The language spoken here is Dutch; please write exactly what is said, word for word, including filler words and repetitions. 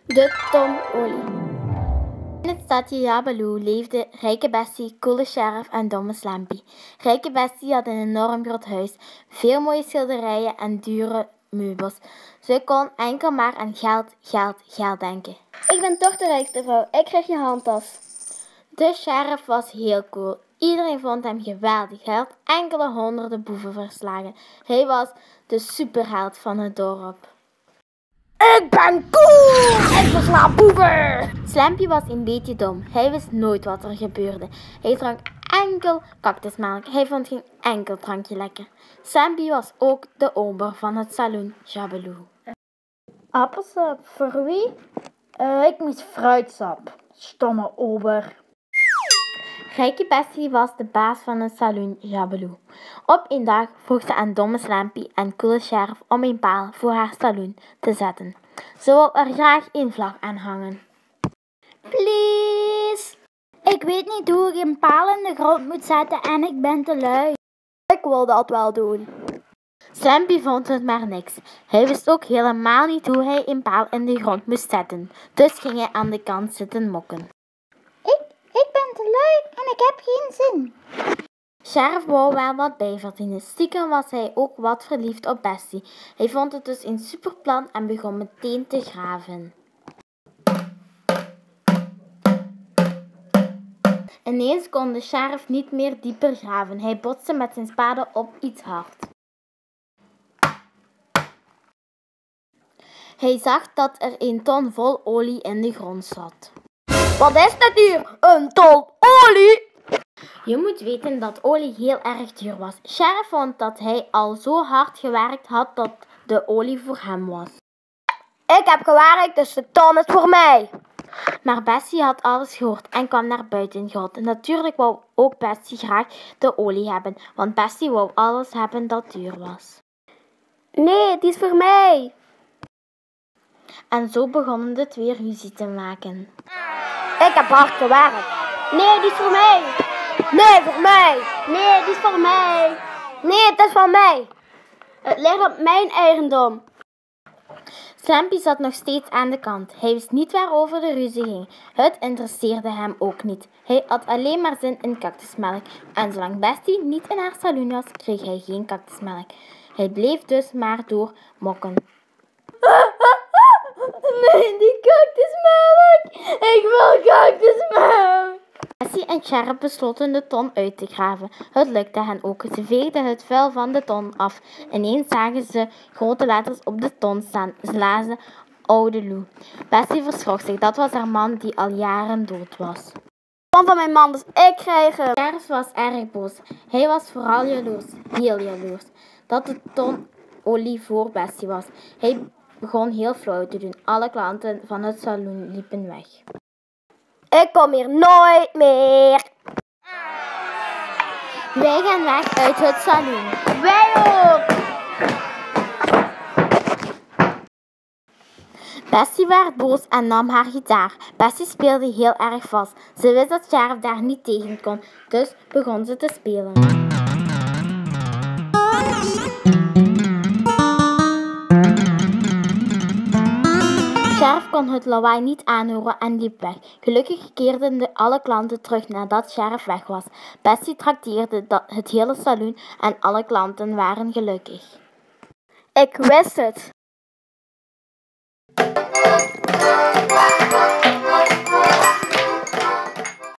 De tonolie. In het stadje Jabaloo leefden rijke Bessie, coole Sheriff en domme Slampy. Rijke Bessie had een enorm groot huis, veel mooie schilderijen en dure meubels. Ze kon enkel maar aan geld, geld, geld denken. Ik ben toch de rijkste vrouw, ik krijg je handtas. De sheriff was heel cool. Iedereen vond hem geweldig. Hij had enkele honderden boeven verslagen. Hij was de superheld van het dorp. Ik ben cool! Ik versla boeven! Slampy was een beetje dom. Hij wist nooit wat er gebeurde. Hij dronk enkel cactusmelk. Hij vond geen enkel drankje lekker. Slampy was ook de ober van het saloon Jabaloo. Appelsap, voor wie? Uh, ik moet fruitsap. Stomme ober. Rijke Bessie was de baas van het saloon Jabaloo. Op een dag vroeg ze aan domme Slampy en coole Sheriff om een paal voor haar saloon te zetten. Ze wou er graag een vlag aan hangen. Please! Ik weet niet hoe ik een paal in de grond moet zetten en ik ben te lui. Ik wil dat wel doen. Slampy vond het maar niks. Hij wist ook helemaal niet hoe hij een paal in de grond moest zetten. Dus ging hij aan de kant zitten mokken. Ik, ik ben te lui en ik heb geen zin. Sheriff wou wel wat bijverdienen. Stiekem was hij ook wat verliefd op Bessie. Hij vond het dus een superplan en begon meteen te graven. Ineens kon de sheriff niet meer dieper graven. Hij botste met zijn spade op iets hard. Hij zag dat er een ton vol olie in de grond zat. Wat is dit hier? Een ton olie? Je moet weten dat olie heel erg duur was. Sheriff vond dat hij al zo hard gewerkt had dat de olie voor hem was. Ik heb gewerkt, dus de ton is voor mij. Maar Bessie had alles gehoord en kwam naar buiten geholpen. Natuurlijk wou ook Bessie graag de olie hebben, want Bessie wou alles hebben dat duur was. Nee, die is voor mij. En zo begonnen de twee ruzie te maken. Ik heb hard gewerkt. Nee, die is voor mij. Nee, voor mij. Nee, die is voor mij. Nee, het is van mij. Het ligt op mijn eigendom. Slampy zat nog steeds aan de kant. Hij wist niet waarover de ruzie ging. Het interesseerde hem ook niet. Hij had alleen maar zin in cactusmelk. En zolang Bessie niet in haar saloon was, kreeg hij geen cactusmelk. Hij bleef dus maar door mokken. Nee, die cactusmelk. Ik wil cactusmelk. Bessie en Sheriff besloten de ton uit te graven. Het lukte hen ook. Ze veegden het vuil van de ton af. Ineens zagen ze grote letters op de ton staan. Ze lazen Oude Lou. Bessie verschrok zich. Dat was haar man die al jaren dood was. Ton van mijn man, dus ik krijg hem. Sheriff was erg boos. Hij was vooral jaloers. Heel jaloers. Dat de ton olie voor Bessie was. Hij begon heel flauw te doen. Alle klanten van het saloon liepen weg. Ik kom hier nooit meer. Wij gaan weg uit het saloon. Wij ook. Bessie werd boos en nam haar gitaar. Bessie speelde heel erg vast. Ze wist dat Sheriff daar niet tegen kon, dus begon ze te spelen. Sheriff kon het lawaai niet aanhoren en liep weg. Gelukkig keerden de alle klanten terug nadat Sheriff weg was. Bessie trakteerde het hele saloon en alle klanten waren gelukkig. Ik wist het.